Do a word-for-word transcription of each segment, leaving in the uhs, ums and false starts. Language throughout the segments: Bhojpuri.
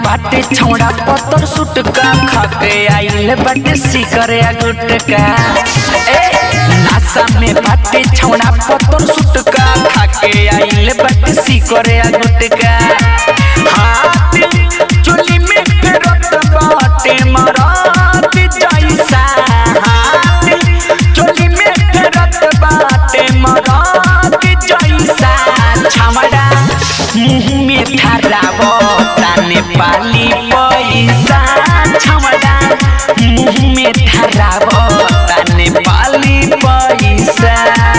बाटे छौड़ा पत्थर सुटका खाके आइल बाटे सिकरे गुटका ए नासा में बाटे छौड़ा पत्थर सुटका खाके आइल बाटे सिकरे गुटका हाथ चोली में फेरत बाटे मरात जैसा हाथ चोली में फेरत बाटे मरात जैसा छमड़ा मुँह में धरावो ताने पाली पैसा छमड़ा मुँह में धरावो ताने पाली पैसा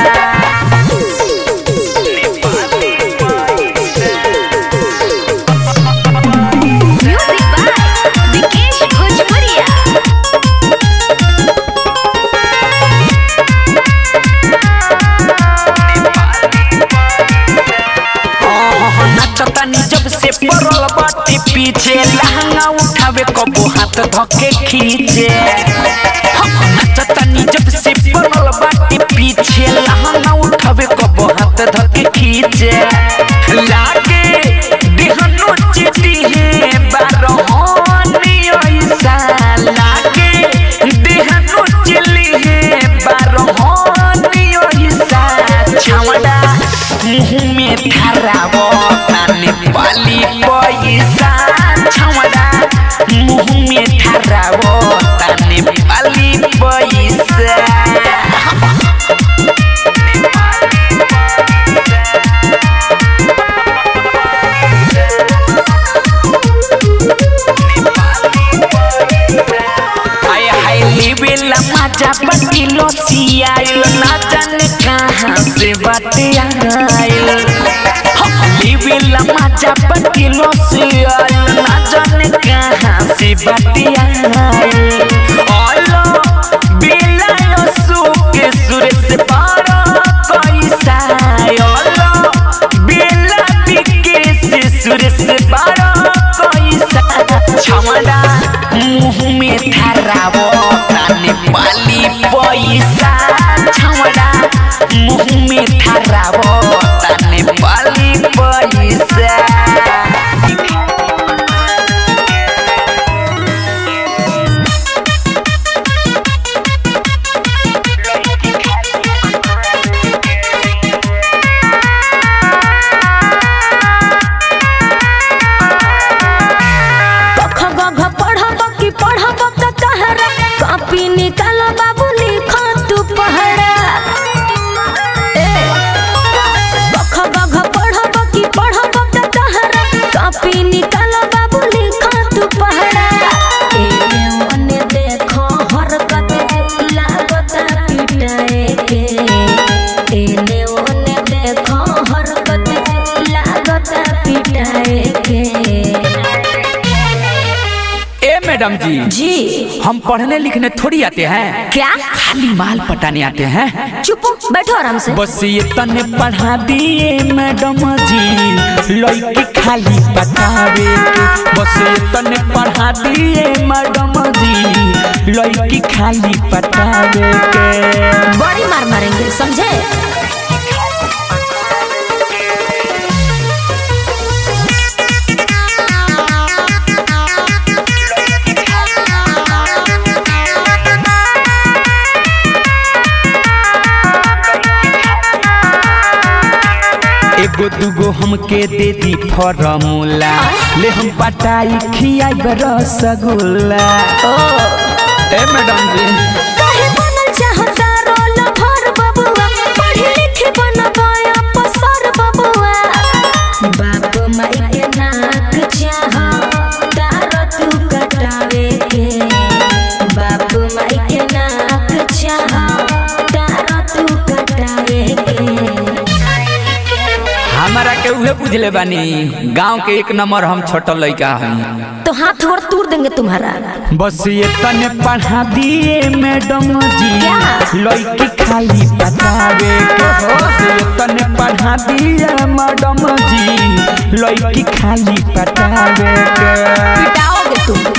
जब से पड़ल बाटे पीछे लहंगा उठावे कबो हाथ धके खींचे नचतनी जब से पड़ल बाटे पीछे लहंगा उठावे कबो हाथ धके खींचे लागे देहनो चिटी है बारहोनी ऐसा लागे देहनो चिली है बारहोनी ऐसा छमड़ा मुँह में धरावो पाली पैसा छमड़ा मुँह में धरावो ताने पाली पैसा मजा बटिलो सियाइल ना जाने कहाँ से बाटे आइल लेवेला मजा बटिलो सियाइल ना जाने कहाँ से बाटे आइल ओलो बेला यो सुके सुरे से पारा पैसा ओलो बेला बिके से सुरे से पारा पैसा छमड़ा मुँह में धरावो ताने पाली पैसा छमड़ा मुँह में धरावो ताने पाली पैसा मैडम जी जी हम पढ़ने लिखने थोड़ी आते हैं क्या खाली माल पटाने आते हैं चुप बैठो आराम से बस ये तने पढ़ा दिए मैडम जी लड़की खाली पटावे के बस ये तने पढ़ा दिए मैडम जी लड़की खाली पटावे के बड़ी मार मारेंगे समझे एगो दूगो हमके दे दी फॉर्मूला ले हम पटाई खियाई रसगुल्ला ए मैडम जी काहे बनल चाहता रोल भर बबुआ पढ़ लिख बनवाया पसर बबुआ बाप माई के नाक चाह तार तू कटावे के बाप माई के नाक चाह तार तू कटावे के हमारा के उहे बुझले बानी गांव के एक नंबर हम छोटा लड़का हैं तो हाथ और तोड़ देंगे तुम्हारा बस ये तने पढ़ा दिए मैडम जी लड़की खाली पटावे के बस ये तने पढ़ा दिए मैडम जी लड़की खाली पटावे के पिटाओगे तुम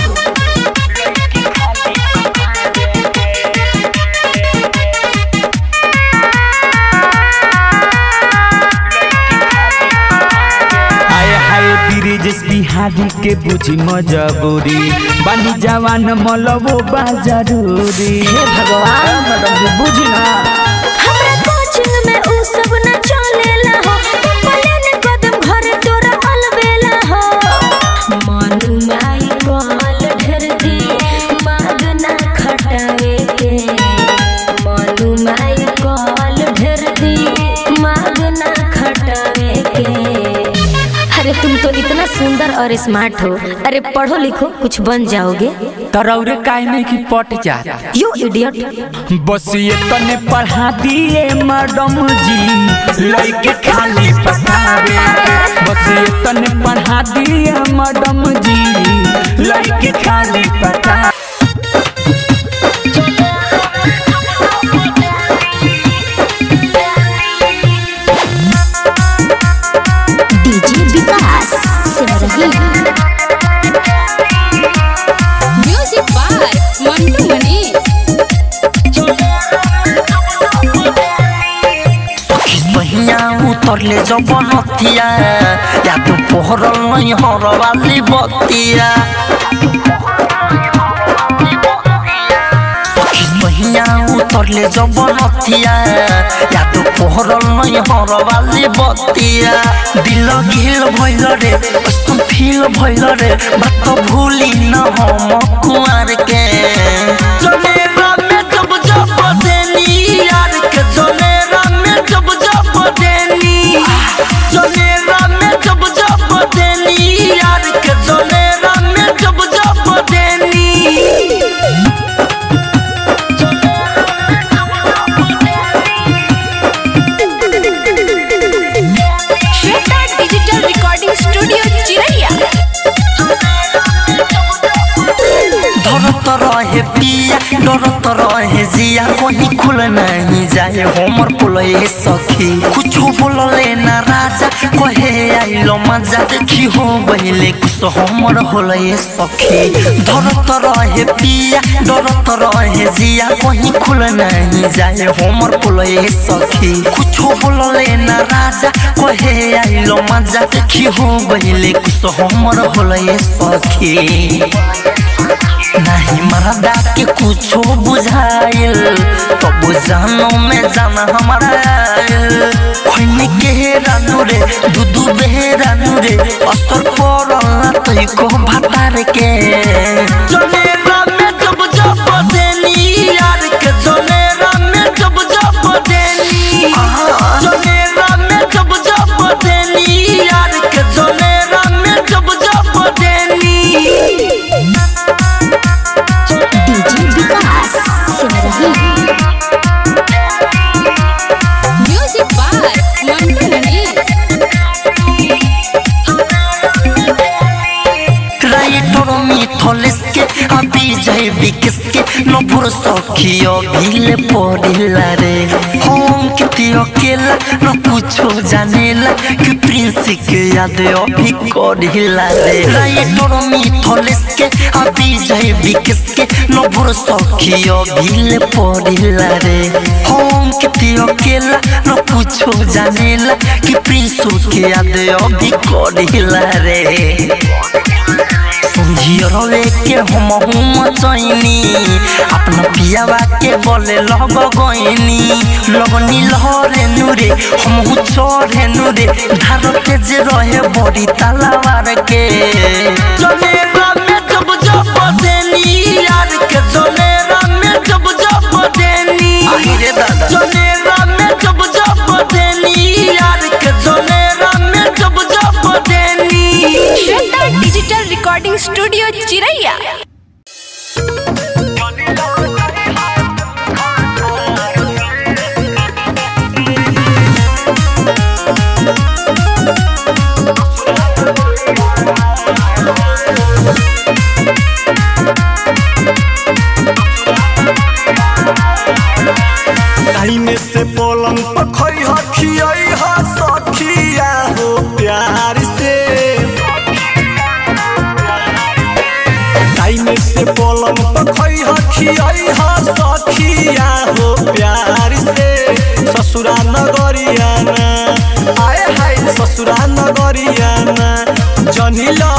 ब्रिजेश बिहारी के बुझी मजबूरी बानी जवान मलबो बा जरूरी। हे भगवान मैडम जी बुझी ना हमरा कोचिंग में उ सब न चलेला हो पले ने कदम घर तोरा अलबेला हो मनु माई कॉल ढर दी मागना खटावे के मनु माई कॉल ढर दी मागना खटावे के। अरे तुम तो इतना सुंदर और स्मार्ट हो, अरे पढ़ो लिखो कुछ बन जाओगे। तरौरे काहे नहीं कि पट जा यू इडियट। बस ये तने पढ़ा दिए मैडम जी लइके खाली पटावे बस ये तने पढ़ा दिए मैडम जी लइके खाली पटावे। DJ Vikas Simrahi music by Mantu Mani. उतरले जब नथिया या तो पोहरल नहीं हरवाली बतिया सखिया उतरले जब नथिया या तो पोहरल नहीं हरवाली बतिया दिल घिल भइल रे तुम फील भइल रे बात भूली न हम कुआर के जनेरा में जब जब देनी यार के जनेरा में जब जब देनी जनेरा में जब जब देनी यार के जनेरा में जब जब देनी। श्वेता डिजिटल रिकॉर्डिंग स्टूडियो चिरैया। डरत रहे पिया डरत रहे जिया कहीं खुल नहीं जाए हमर पुलए सखी कुछ बोलले ना राजा कहे आइलो मजा देखी हो बहिले कुछ हमर होले सखी डरत रहे पिया डरत रहे जिया कहीं खुल नहीं जाए हमर पुलए सखी कुछ बोलले ना राजा कहे आइलो मजा देखी हो बहिले कुछ हमर होले सखी नहीं मरदा के कुछ बुझाइल तो बुझानो में जाना हमारा खोनी के रानू रे दूधू बेरानू रे असर पड़ला तो को भातार के जनेरा में जब जब देनी यार के जनेरा में जब जब देनी जनेरा में जब जब देनी यार के जनेरा में जब जब देनी। DJ Vikas Simrahi music by Mantu Mani. Writer Mithlesh के अभी जय विकस के नपुर सखियो भीले पड़िला रे हम किती अकेला न कुछो जानेला कि प्रिंस के याद अभी करिला रे राइटर मिथलेस के अभी जय विकस के नपुर सखियो भीले पड़िला रे हम किती अकेला न कुछो जानेला कि प्रिंस के याद अभी करिला रे सुंझियरवे के हम हम चैनी अपना पियावा के बोले लग गईनी लगनी लहरे नूरे हम चढ़े नूरे धार के जे रहे बड़ी तलवार के जनेरा में जब जब देनी यार के जनेरा में जब जब देनी जनेरा में जब जब देनी यार के जनेरा में जब जब देनी। श्वेता डिजिटल रिकॉर्डिंग स्टूडियो चिरैया। में से पलंग पखई हखियई हा सखिया हो प्यार से टाइम से पलंग पखई हखियई हा सखिया हो प्यार से ससुरा नगरिया ना आए हाय ससुरा नगरिया ना जनिल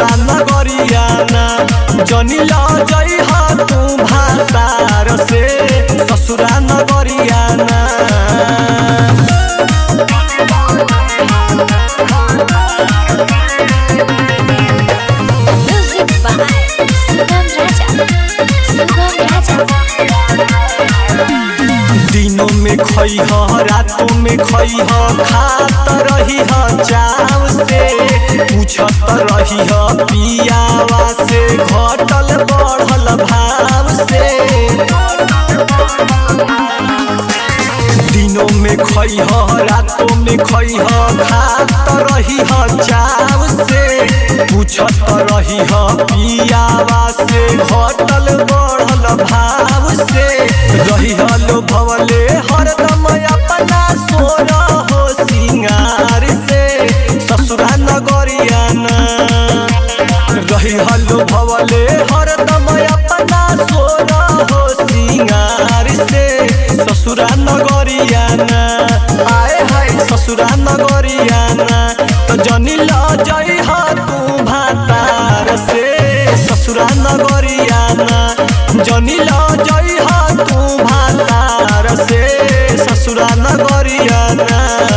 ससुरा नगरियाना जनी ला जई हा तू भातार से ससुरा नगरियाना दिनों में खई ह रातों में खई ह खात रही ह चाव से पूछत रही ह पियावा से घटल बढ़ल भाव से दिनों में खई ह रातों में खई ह खात रही ह चाव से पूछत रही ह पियावा से घटल बढ़ल भाव से रही हलो भवले हरदम अपना सोना हो सिंगार से ससुरा नगरियाना रही हलो भवले हरदम अपना सोना हो सिंगार से ससुरा नगरियाना आए हाय ससुरा नगरियाना तो जनी ला जई हा तू भातार से ससुरा नगरियाना जनी ला जई हा तू भातार से ससुरा नगरियाना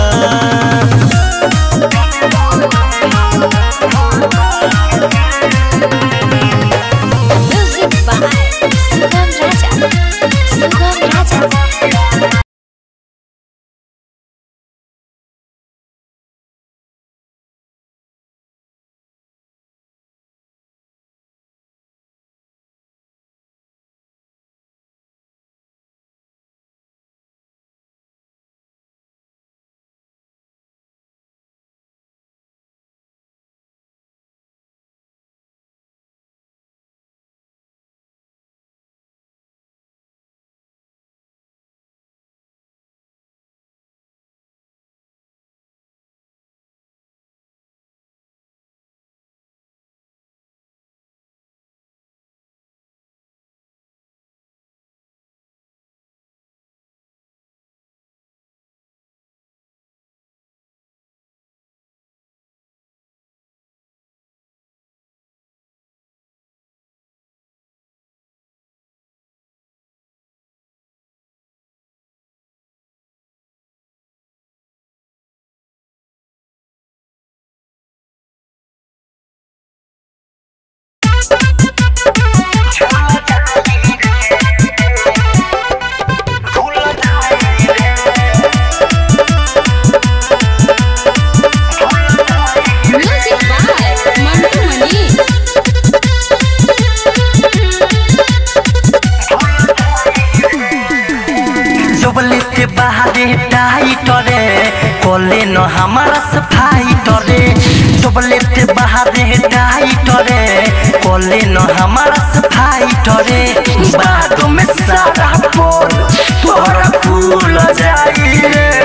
हमारा सफाई तोरे चॉकलेट बहारे डाई तोरे कोले न हमारा सफाई तोरे बाद में सारा पोल तोरा फूल जाई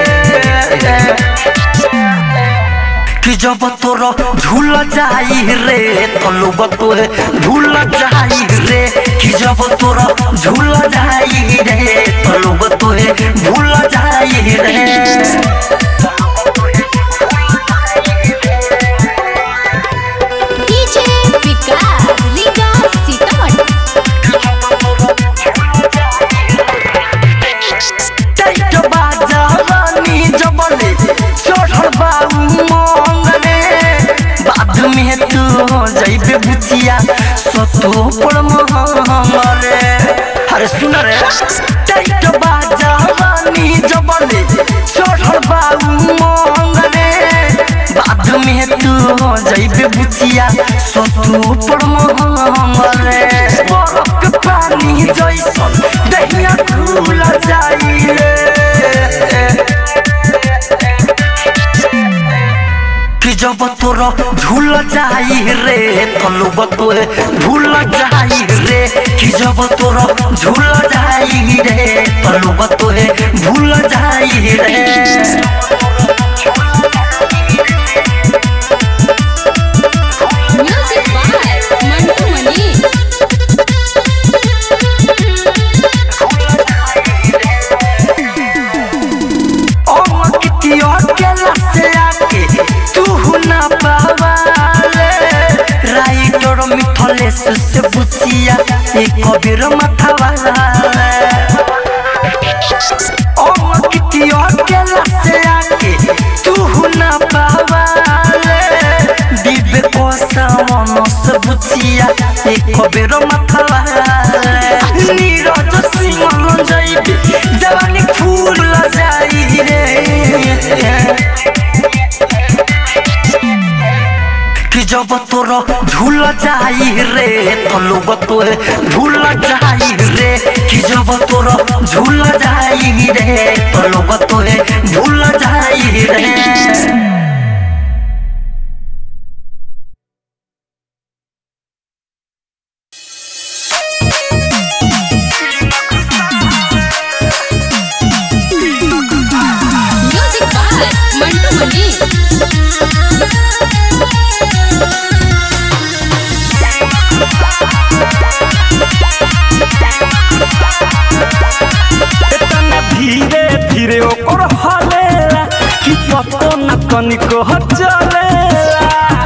रे कि जब तोरा झूल जाई रे तो लोग तोरे भूल जाई रे कि जब तोरा झूल जाई रे तो लोग तोरे भूल जाई रे जैबे बुचिया सतो पर हमरे अरे सुन रे टाइट बाजा रानी जबले चढ़ल बाऊ मंगरे बाद में तू जैबे बुचिया सतो पर हमरे बरफ के पानी जैसन दहिया खुल जाई रे कि जब तोरा झूल जाई रे तो लोग तोरे भूल जाई रे कि जब तोरा झूल जाई रे तो लोग तोरे भूल जाई रे राय से बुचिया एक बेर माथा वाला ओ कितियो केला से आके तू ना पावाले दिबे को सावन से बुचिया एक बेर माथा वाला नीरज सिंह जाइबे जवानी फूल जाई रे कि जब तोरा झूल जाई रे तो लोग तोरे भूल जाई रे कि जब तोरा झूल जाई रे तो लोग तोरे भूल जाई रे तनिको चलेला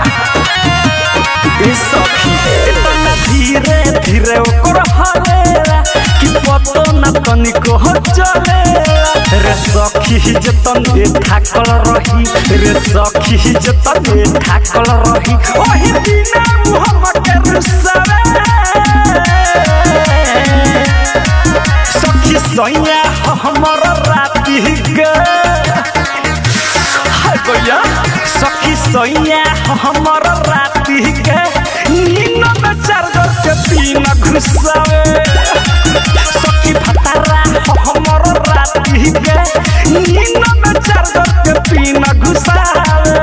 ई सखी इतना धीरे धीरे ओकर हलेला कि पतो न तनिको चलेला रे सखी जतन ए ठाकल रही रे सखी जतन ए ठाकल रही ओही बिना मुहम्मद के रुसरे सखी सैया हमर राती गे गया सखी सैया हमर राती के नींद में चार्जर के पीना घुसावे सखी भतारा हमर राती के नींद में चार्जर के पीना घुसावे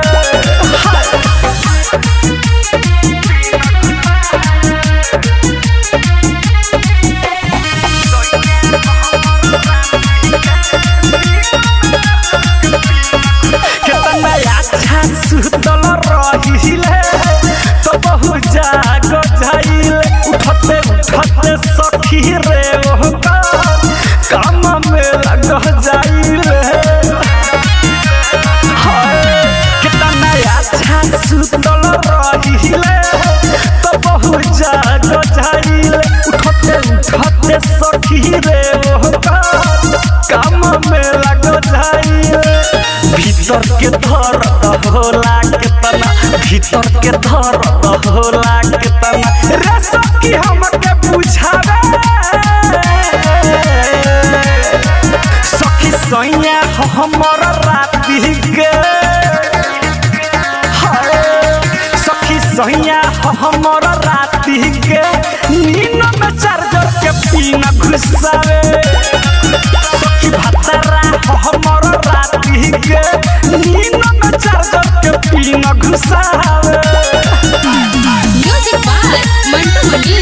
सुतल रहिले तो बहु जाग जाइले उठते उठते सखी रे ओ काम में लग जाइले कितना अच्छा सुतल रहिले तो बहु जाग जाइले उठते उठते सखी रे ओ काम में लग जाइले भीतर के धर होला के तना भीतर के धर होला के तना रे सखी हमके बुझावे सखी सैया हमर राती के सखी सैया हमर राती के नींद में चार्जर के पीना घुसावे सखी भतारा हमर राती के नींद में चार्जर के पीना घुसावे म्यूजिक बाय मंटू मनी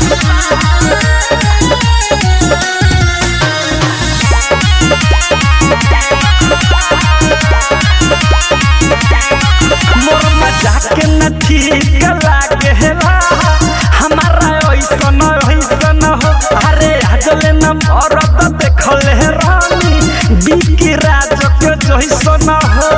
मोर मजाक न ठीक लागेला हमारा ऐसन ऐसन हो अरे आजले न मरद देखले रानी बिकी राज के जैसन हो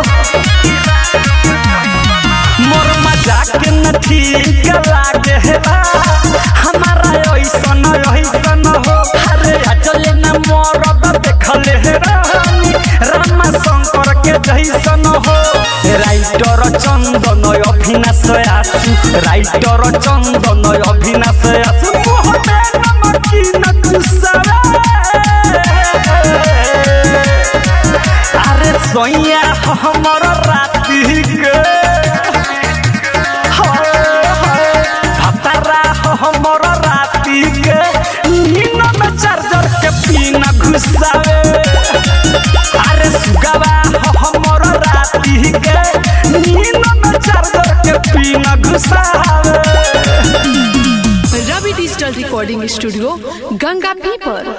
मोर मजाक न ठीक लागेला हमारा ऐसन ऐसन हो अरे आजले न मरद देखले रानी रामा शंकर के जैसन हो राइटर चंदन अभिनाश आसु राइटर चंदन अभिनाश आसु मोहते नमकी नचुसावे अरे सोइया हमर राती के भतारा हमर राती के नींद में चार्जर के पीना घुसावे अरे सुगावा हमर राती के नींद में चार्जर के पीना घुसावे Ravi digital recording studio Ganga Pipar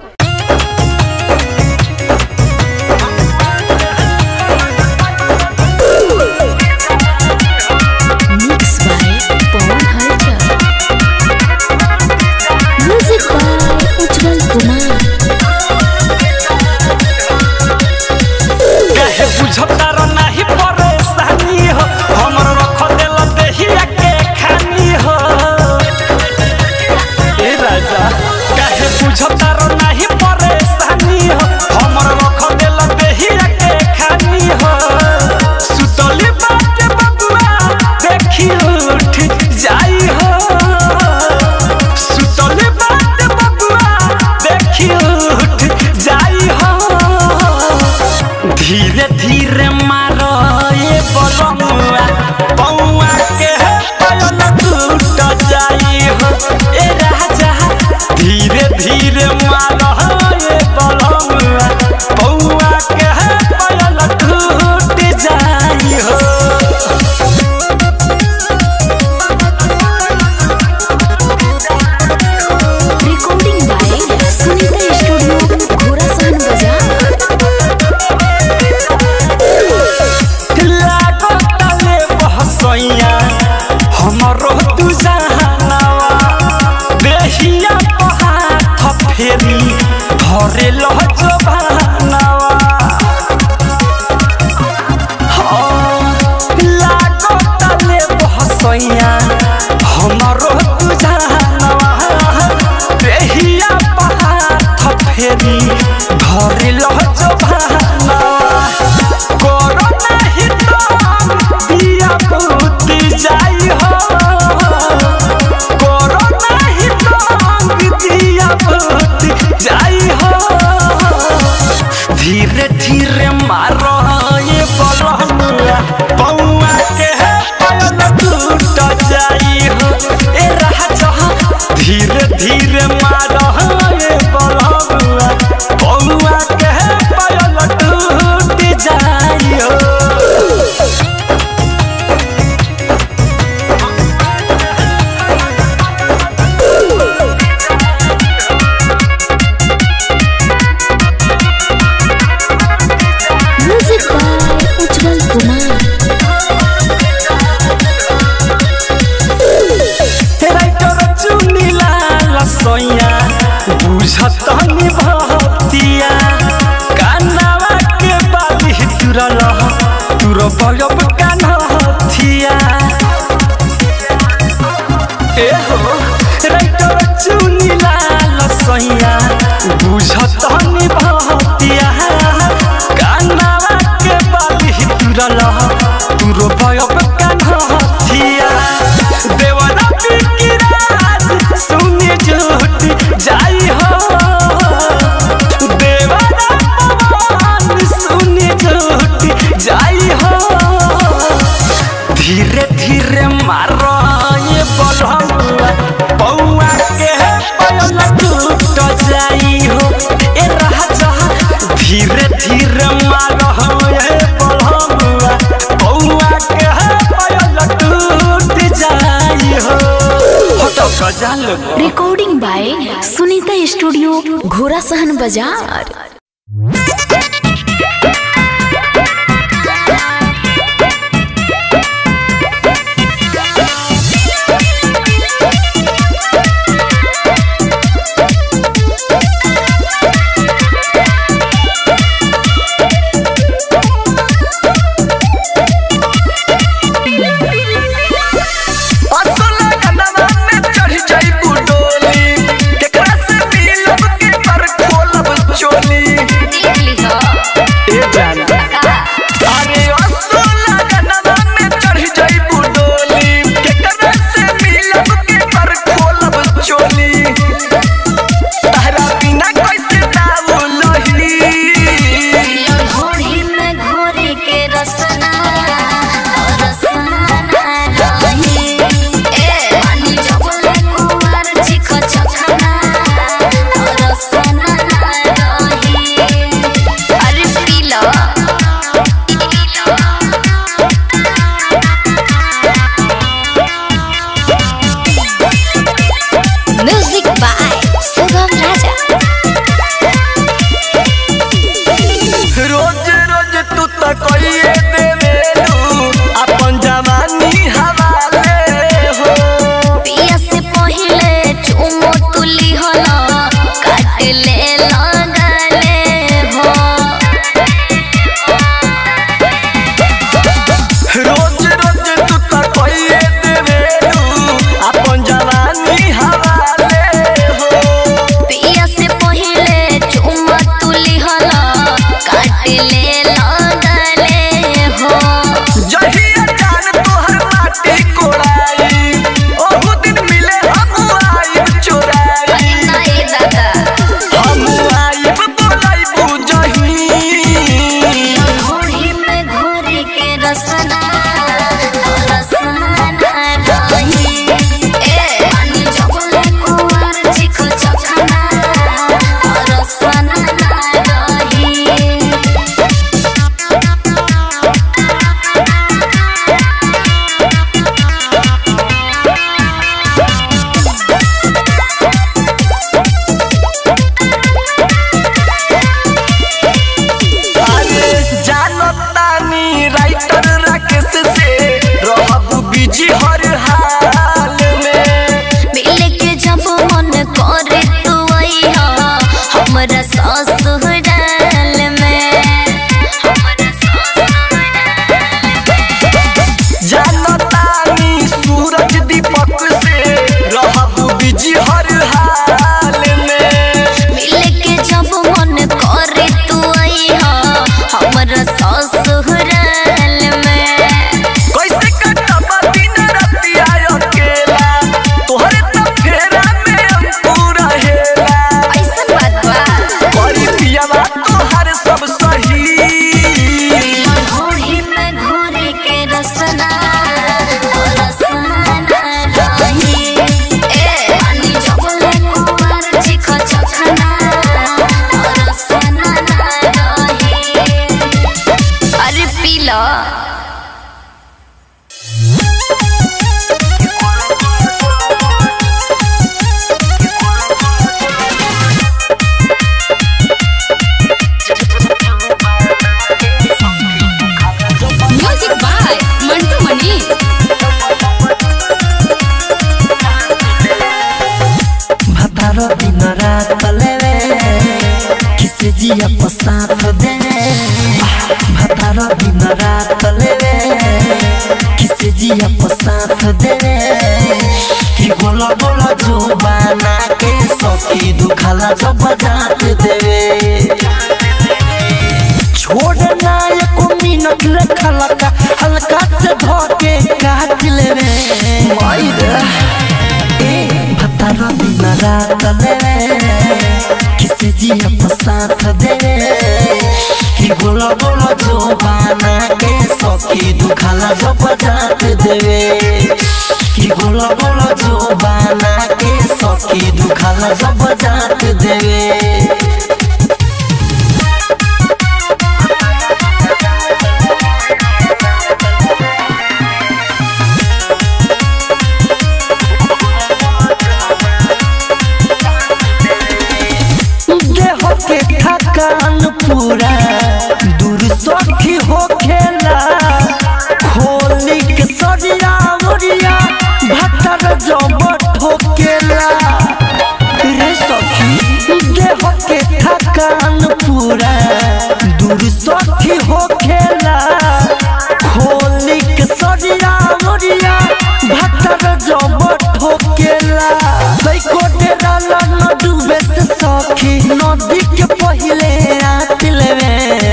mix by पवन हलचल म्यूजिक बाय उज्जवल कुमार कहे बुझता र नाही परेशानी हो हमर रख देल देहिया के खानी हो बुझता रो नहीं परेशानी हो हमर रख देल देहिया के खानी हो सुतली बात बबुआ देखी उठ जाई हो सुतली बात बबुआ देखी उठ जाई हो धीरे धीरे मारो ये बलमुआ पौआ के पायल टूट जाई हो ए राजा धीरे धीरे मारो ये बलमुआ पौआ के पायल टूट जाई हो recording by Sunita studio Ghorasahan बाजार लागताले बहसैया हमरो तू जहानावा देहिया हाथ फेरी धरे लह जबानावा लागताले बहसैया हमरो तू जहानावा देहिया हाथ फेरी धरे लह जबानावा कोरोना ही तो दिया बुद्धि जाई हो कोरोना ही तो दिया बुद्धि जाई हो धीरे धीरे मारो ये बलमुआ पौआ के पायल टूट जाई हो ए राजा धीरे धीरे मारो ये बलमुआ पौआ के पायल टूट जाई हो music by Ujjwal Kumar writer Chunila लसैया बुझत निभतिया कानावा के बाली तुरल तुर बलब कान्हथिया ए हो राइटर चुनीला लसैया बुझत निभतिया कानावा के बाली तुरल तुर बलब कान्हथिया देवरा बिकिराज सुने झूठ जाई हो देवरा पवन सुने झूठ जाई हो धीरे धीरे मारो ये बलमुआ पौआ के पायल टूट जाई हो ए राजा धीरे धीरे मारो ये बलमुआ पौआ के पायल टूट जाई हो हटो गजाल recording by Sunita studio Ghorasahan बाजार पिया से ले लगले हो जहिया जान तोहर माटी कोड़ाई ओहु दिन मिले हम आइब चोराई नहीं दादा हम आइब बोलाई बुझही घोड़ी में घोड़ी के रसना रसना रही ए पानी जबले कुंवर चिख चखना रसना रही जानतानी राइटर राकेश से रहबू बिजी हर हाल में मिल के जब मन करे तू आइहा हमरा ससुराल में जानतानी सूरज दीपक से रहबू बिजी हर हाल में मिल के जब मन करे तू आइहा हमरा ससुराल में कैसे कटबा दिन रातिया अकेला तोहरे त फेरा में अंकुर रहेला ऐसा बात बा बड़ी पियावा तोहर सब सही घोड़ी में घोड़ी के रसना रसना रही ए पानी जबले कुंवर चिख चखना रसना रही अरे पी लो म्यूजिक बाय मंटू मनी। भतारो दिन रात लेवे किसे जिया पसात दे भतारो दिन रात लेवे किसे जिया पसात दे कि गोला गोला जो बना के सखी दुखाला जो बजात देवे छोड़ना एको मिनट रखला का हल्का से धोके काट लेवे मायरा भतारो दिन रात लेवे किसी जिया पसात देवे कि गोला गोला जो बना के सखी दुखाला जो बजात देवे कि गोला गोला जो बना के सखी दुखाला जो बजात देवे के थकान पूरा दूर सखी हो खेला खोली के सरिया मुरिया भतर जब ठोकेला रे सखी देह के थकान पूरा दूर सखी हो खेला खोली के सरिया मुरिया भतर जब ठोकेला बैको डेरा न डूबे से सखी नदी के पहिले रात लेवे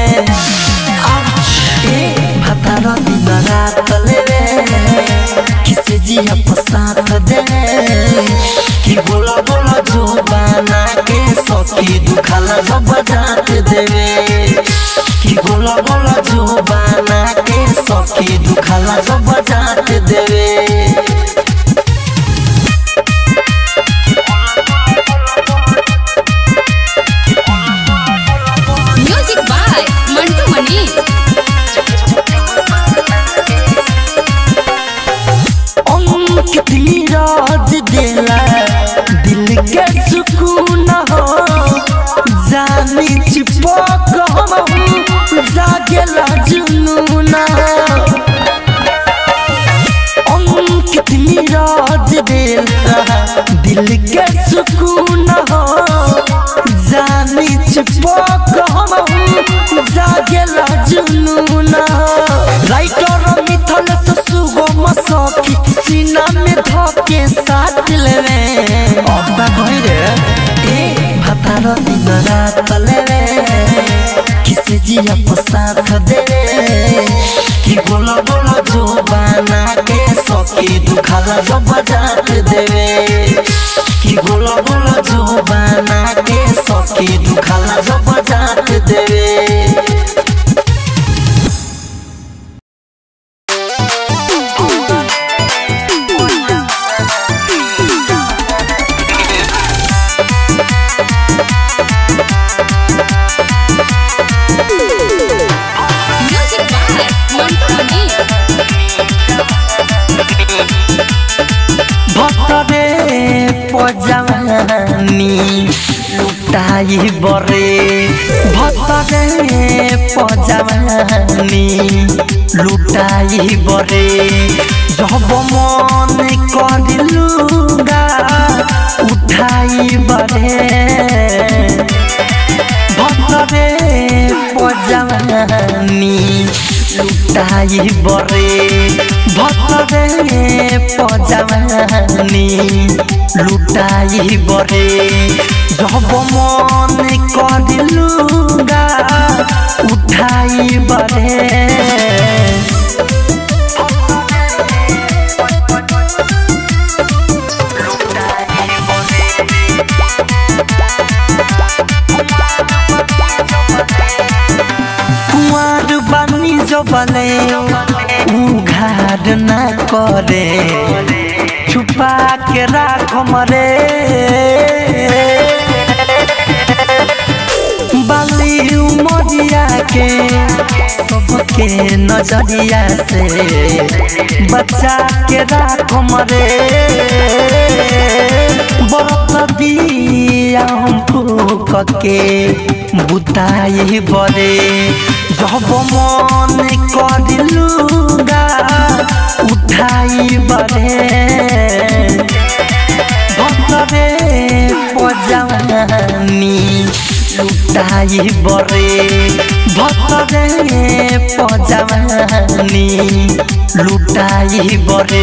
भतारो दिन रात लेवे किसे जिया पसात देवे कि बोला बोला जो बना के सखी दुखाला जो बजात देवे कि बोला बोला जो बना के सखी दुखाला जो बजात देवे म्यूजिक बाय मंटू मनी। कितनी राज देला दिल के सुकून हो जानी चिपक हम जागेला जुनून कितनी राज देला दिल के सुकून हो जानी चिपक हम जागेला जुनून राइटर मिथल सुगम सखी सीना में धोके साथ लेवे अब्बा भइरे ए भतारो दिन रात लेवे से जिया पर साथ दे कि बोला बोला जो बना के सखी दुखाला जब जात देवे कि बोला बोला जो बना के सखी दुखाला जब जात देवे लुटाई बरे भतरे पजानी लुटाई बरे जब मन करिलुगा उठाई बरे भतरे पजानी लुटाई बरे भतरे पजानी लुटाई बरे जब मन करिलुगा उठाई बरे कुंवर बानी जबले उघाड़ न करे छुपा के राख मरे बाली उमरिया के सबके नजरिया से बच्चा के राख मरे बरत दिया हम फूक के बुताई बरे जब मन करिलुगा उठाई बरे भतरे पजानी लुटाई बरे भतरे पजानी लुटाई बरे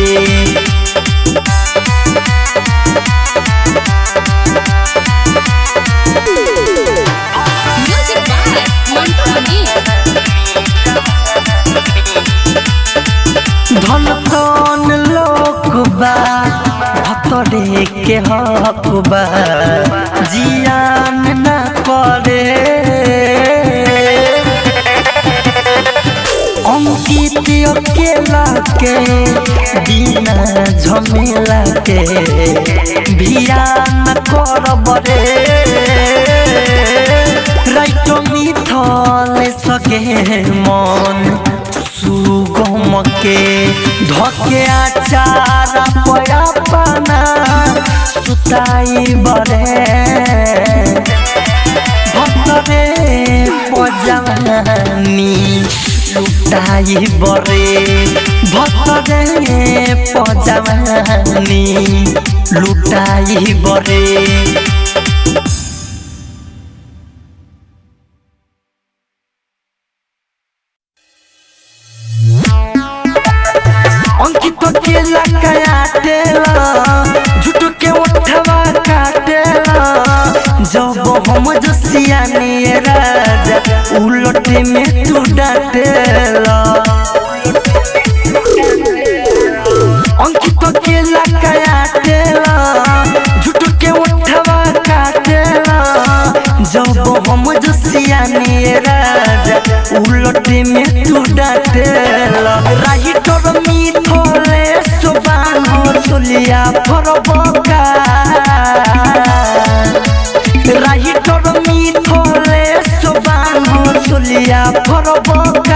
धन धन लोक बा भतरे के हक बा जियान न करे अंकित अकेला के बिना झमेला के भिया न करबरे राइट मिथल सके मन सुगम के धके आचार पया पाना सुताई बरे भतरे पजानी लुटाई बरे भतरे पजानी लुटाई बरे अंकित के लगाया तेला झूठ के उठवा काटेला जब हम जसिया ने राजा उलट में तू डाटेला अंकित के लगाया तेला झूठ के उठवा काटेला जब हम जसिया ने राजा उलट में तू डाटेला राइटर मिथले सुबान सोलिया फरबका राइटर मिथले सुबान सोलिया फरबका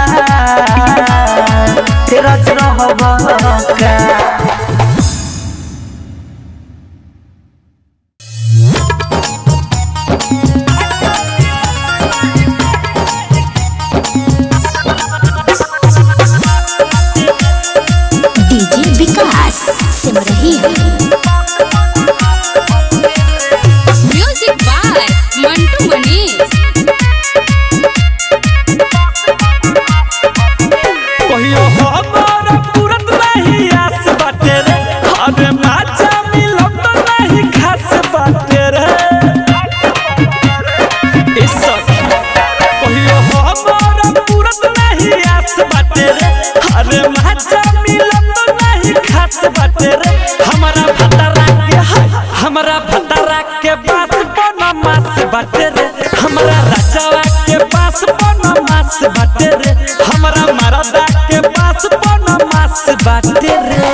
तेरा रहबका डीजे विकास सिमरही बाटे रे हमारा राजावा के पास बनमास बाटे रे हमारा मरदा के पास बनमास बाटे रे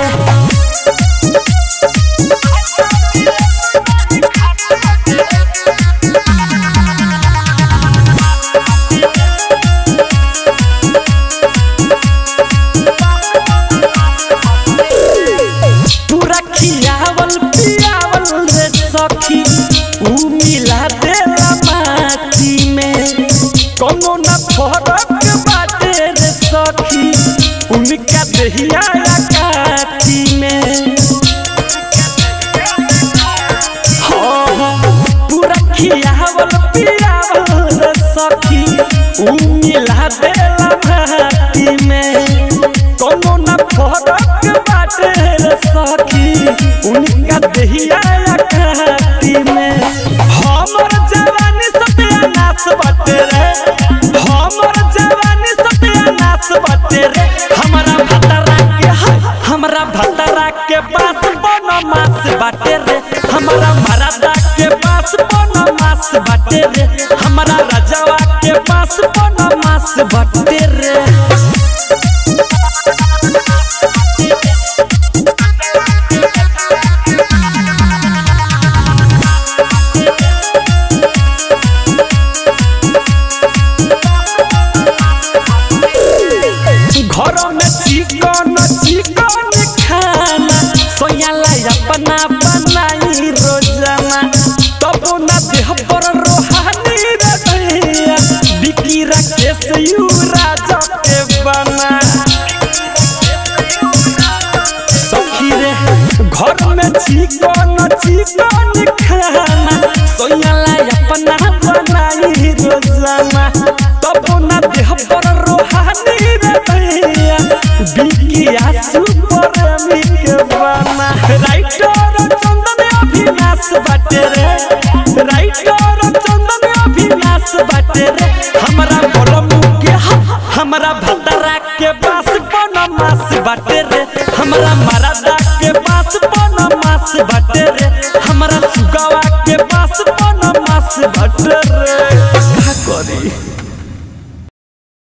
पूरा खियावल पियावल रे सखी ऊ मिला देला माटी में कोनो न फरक बाटे रे सखी उनका दहिया काटी में हाँ पूरा खियावल पियावल रे सखी ऊ मिला देला माटी में कोनो न फरक बाटे रे सखी उनका दहिया काटी में हमर जवानी सत्यानाश बाटे रे हमर जवानी सत्यानाश बाटे रे हमारा भतरा के हमारा भतरा के पास बनमास बाटे रे हमारा मरदा के पास बनमास बाटे रे हमारा राजावा के पास बनमास बाटे रे घर में चिकन चिकन खाना सोयाला अपना बनाई रोजाना तब ना देह पर रोहानी रे दैया बिकी राकेश यू राजा के बना सखी रे घर में चिकन